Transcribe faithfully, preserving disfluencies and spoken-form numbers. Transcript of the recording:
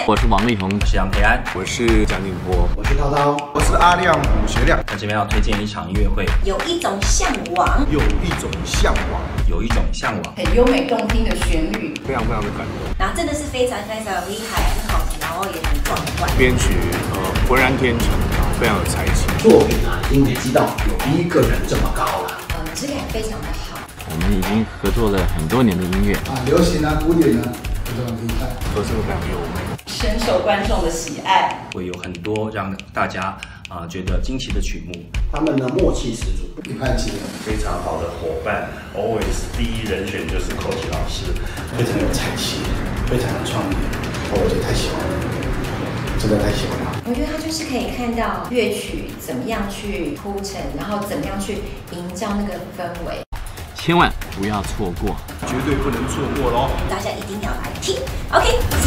我是王力宏， 我是杨培安， 我是蒋景波， 我是涛涛， 我是阿亮武学亮。 那这边要推荐一场音乐会， 有一种向往， 有一种向往， 有一种向往， 很优美动听的旋律， 非常非常的感动。 然后真的是非常非常厉害，很好听，然后也很壮观。 编曲呃浑然天成，非常有才气。 作品啊，已经累积到有一个人这么高了。 呃，质感非常的好。 我们已经合作了很多年的音乐啊，流行啊，古典啊，都很厉害， 合作非常优美， 深受观众的喜爱， 会有很多让大家啊、呃、觉得惊奇的曲目。 他们的默契十足， 一拍即合， 非常好的伙伴 ，always 第一人选就是 Coach 老师， 非常有才气，非常有创意，我觉得太喜欢了，真的太喜欢了。 我觉得他就是可以看到乐曲怎么样去铺陈，然后怎么样去营造那个氛围。 千万不要错过， 绝对不能错过喽！ 大家一定要来听 ，OK。